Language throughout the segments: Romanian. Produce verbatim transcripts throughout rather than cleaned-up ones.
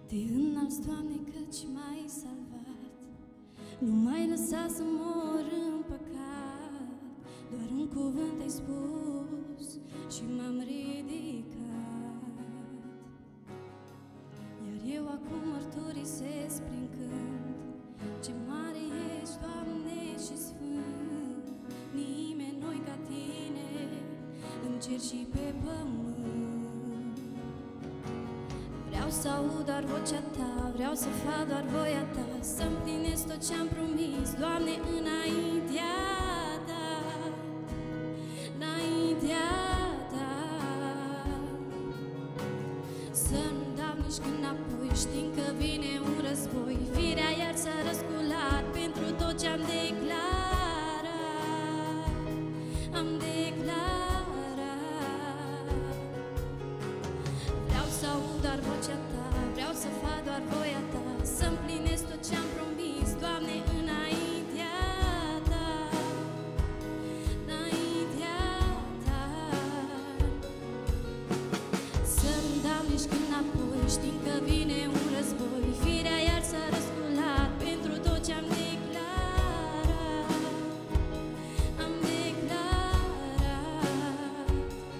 Te înalți, Doamne, căci m-ai salvat. Nu m-ai lăsat să mor în păcat. Doar un cuvânt ai spus și m-am ridicat. Iar eu acum mărturisesc prin cânt ce mare ești, Doamne, și sfânt. Nimeni nu-i ca Tine în cer și pe pământ. Vreau să aud doar vocea Ta, vreau să fac doar voia Ta, să împlinesc tot ce-am promis, Doamne, înaintea Ta, înaintea Ta. Să nu dau nici când înapoi, știind că vine un război. Firea iar s-a răsculat pentru tot ce-am declarat, am declarat. Vreau să aud doar vocea Ta, vreau să fac doar voia Ta, să împlinesc tot ce-am promis, Doamne, înaintea Ta, înaintea Ta. Să nu dau nici când înapoi, știind că vine un război. Firea iar s-a răsculat pentru tot ce-am declarat, am declarat.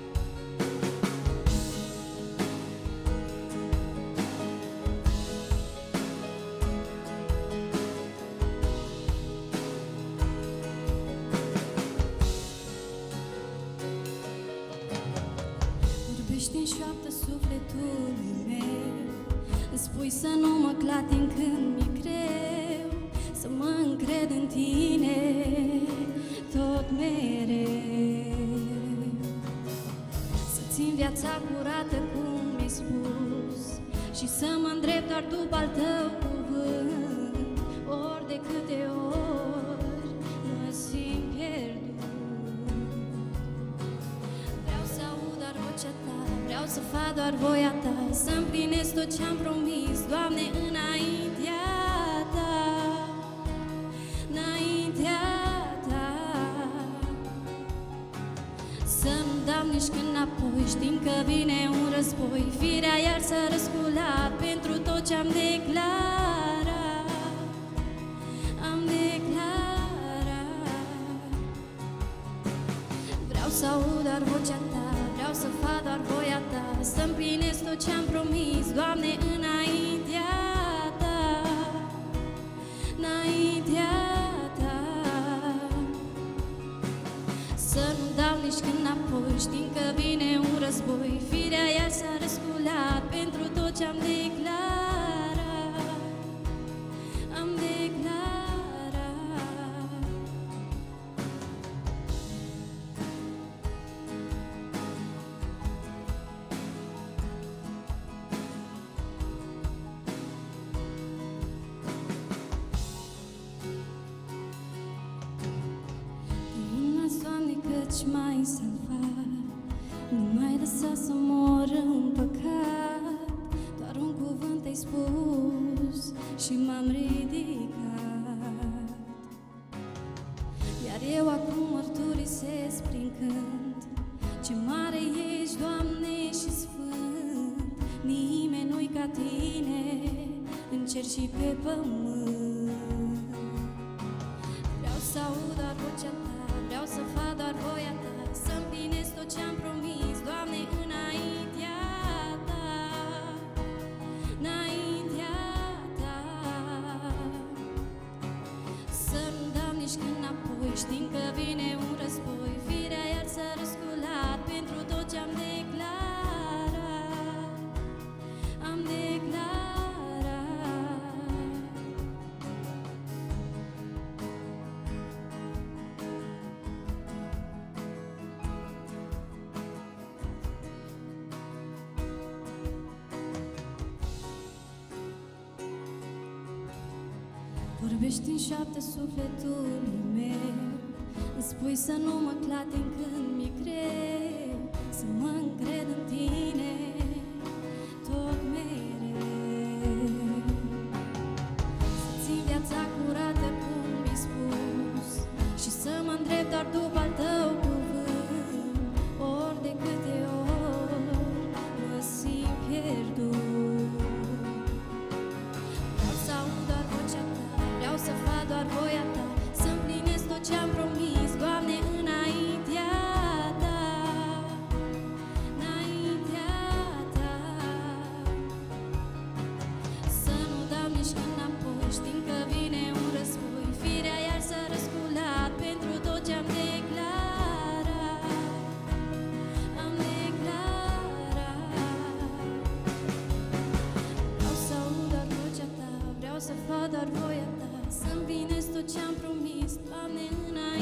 Vorbește-n șoaptă sufletului meu, îmi spui să nu mă clatin când mi-e greu, să mă încred în Tine tot mereu. Să țin viața curată cum mi-ai spus și să mă îndrept doar după al Tău cuvânt. Ori de câte ori mă simt pierdut, vreau să aud doar vocea Ta, vreau să fac doar voia Ta, să împlinesc tot ce-am promis, Doamne, înaintea Ta, înaintea Ta. Să nu dau nici când înapoi, știind că vine un război. Firea iar s-a răsculat pentru tot ce-am declarat, am declarat. Vreau să aud doar vocea Ta, vreau să fac doar voia Ta, să împlinesc tot ce-am promis, Doamne, înaintea Ta, înaintea Ta. Să nu dau nici când înapoi, știind că vine un război. Firea iar s-a răsculat pentru tot ce-am declarat, am declarat. Te-înalți, Doamne, căci m-ai salvat. Nu m-ai lăsat să mor în păcat. Doar un cuvânt ai spus și m-am ridicat. Iar eu acum mărturisesc prin cânt ce mare ești, Doamne, și sfânt. Nimeni nu-i ca Tine în cer și pe pământ. Vreau să aud doar vocea Ta, vreau să fac doar voia Ta, să împlinesc tot ce-am promis, Doamne, înaintea Ta, înaintea Ta. Să nu dau nici când înapoi, știind că vine un război. Firea iar s-a răsculat pentru tot ce-am declarat, am declarat. Vorbești-n șoaptă sufletului meu, îmi spui să nu mă clatin când mi-e greu, să mă încred în Tine tot mereu. Să țin viața curată cum mi-ai spus și să mă îndrept doar după al Tău cuvânt. Ori de câte ori mă simt pierdut, Doamne, înainte